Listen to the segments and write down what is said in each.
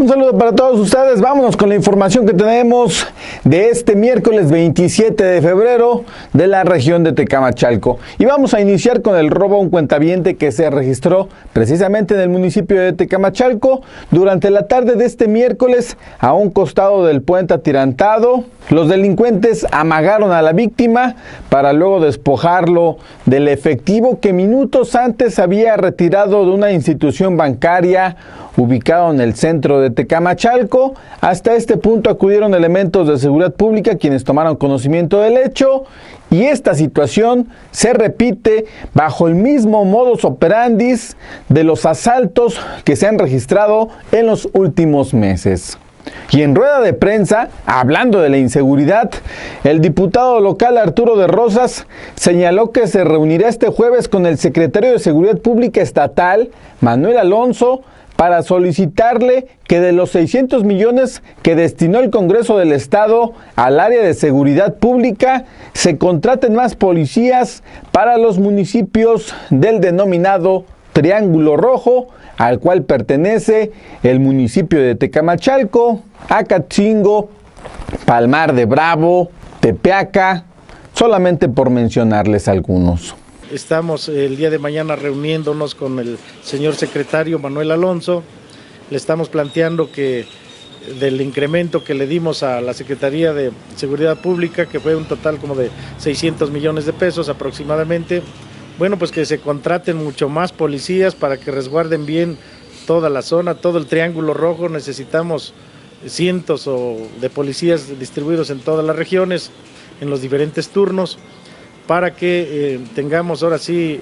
Un saludo para todos ustedes. Vámonos con la información que tenemos de este miércoles 27 de febrero de la región de Tecamachalco. Y vamos a iniciar con el robo a un cuentaviente que se registró precisamente en el municipio de Tecamachalco durante la tarde de este miércoles a un costado del puente atirantado. Los delincuentes amagaron a la víctima para luego despojarlo del efectivo que minutos antes había retirado de una institución bancaria ubicado en el centro de Tecamachalco. Hasta este punto acudieron elementos de seguridad pública quienes tomaron conocimiento del hecho y esta situación se repite bajo el mismo modus operandi de los asaltos que se han registrado en los últimos meses. Y en rueda de prensa, hablando de la inseguridad, el diputado local Arturo de Rosas señaló que se reunirá este jueves con el secretario de Seguridad Pública Estatal, Manuel Alonso, para solicitarle que de los 600 millones que destinó el Congreso del Estado al área de seguridad pública, se contraten más policías para los municipios del denominado Triángulo Rojo, al cual pertenece el municipio de Tecamachalco, Acatzingo, Palmar de Bravo, Tepeaca, solamente por mencionarles algunos. Estamos el día de mañana reuniéndonos con el señor secretario Manuel Alonso. Le estamos planteando que del incremento que le dimos a la Secretaría de Seguridad Pública, que fue un total como de 600 millones de pesos aproximadamente, bueno, pues que se contraten mucho más policías para que resguarden bien toda la zona, todo el Triángulo Rojo. Necesitamos cientos de policías distribuidos en todas las regiones, en los diferentes turnos, para que tengamos ahora sí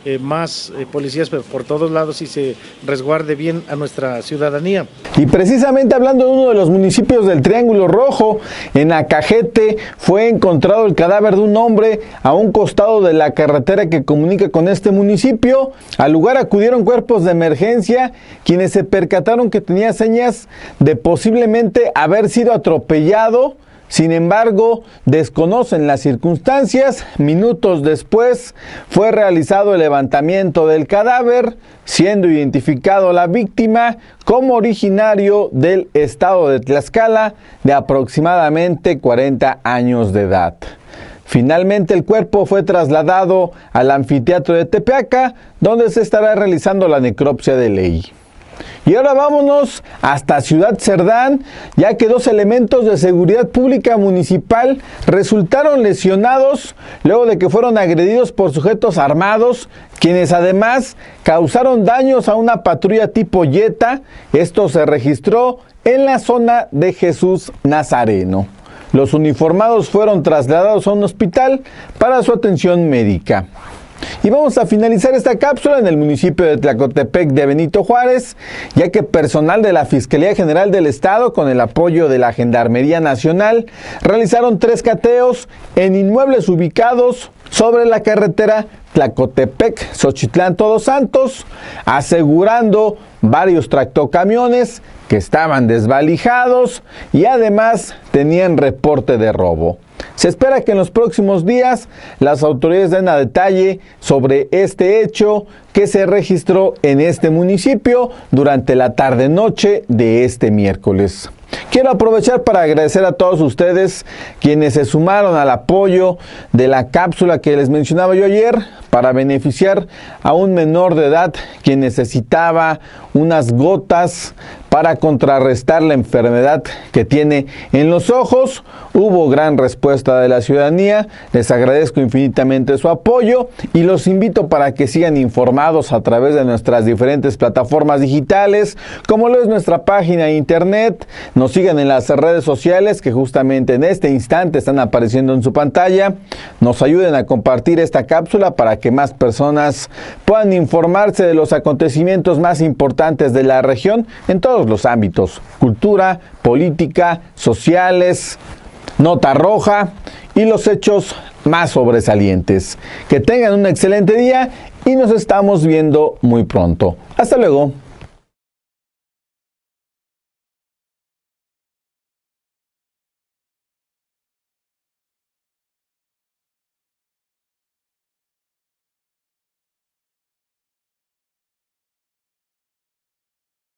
más policías por todos lados y se resguarde bien a nuestra ciudadanía. Y precisamente hablando de uno de los municipios del Triángulo Rojo, en Acajete fue encontrado el cadáver de un hombre a un costado de la carretera que comunica con este municipio. Al lugar acudieron cuerpos de emergencia, quienes se percataron que tenía señas de posiblemente haber sido atropellado. Sin embargo, desconocen las circunstancias. Minutos después fue realizado el levantamiento del cadáver, siendo identificado la víctima como originario del estado de Tlaxcala, de aproximadamente 40 años de edad. Finalmente el cuerpo fue trasladado al anfiteatro de Tepeaca, donde se estará realizando la necropsia de ley. Y ahora vámonos hasta Ciudad Cerdán, ya que dos elementos de seguridad pública municipal resultaron lesionados luego de que fueron agredidos por sujetos armados, quienes además causaron daños a una patrulla tipo Jetta. Esto se registró en la zona de Jesús Nazareno. Los uniformados fueron trasladados a un hospital para su atención médica. Y vamos a finalizar esta cápsula en el municipio de Tlacotepec de Benito Juárez, ya que personal de la Fiscalía General del Estado, con el apoyo de la Gendarmería Nacional, realizaron 3 cateos en inmuebles ubicados sobre la carretera Tlacotepec-Xochitlán Todos Santos, asegurando varios tractocamiones que estaban desvalijados y además tenían reporte de robo. Se espera que en los próximos días las autoridades den a detalle sobre este hecho que se registró en este municipio durante la tarde-noche de este miércoles. Quiero aprovechar para agradecer a todos ustedes quienes se sumaron al apoyo de la cápsula que les mencionaba yo ayer para beneficiar a un menor de edad quien necesitaba unas gotas para contrarrestar la enfermedad que tiene en los ojos. Hubo gran respuesta de la ciudadanía, les agradezco infinitamente su apoyo y los invito para que sigan informados a través de nuestras diferentes plataformas digitales, como lo es nuestra página de internet, nos sigan en las redes sociales que justamente en este instante están apareciendo en su pantalla, nos ayuden a compartir esta cápsula para que más personas puedan informarse de los acontecimientos más importantes de la región en todos los ámbitos: cultura, política, sociales, nota roja y los hechos más sobresalientes. Que tengan un excelente día y nos estamos viendo muy pronto. Hasta luego.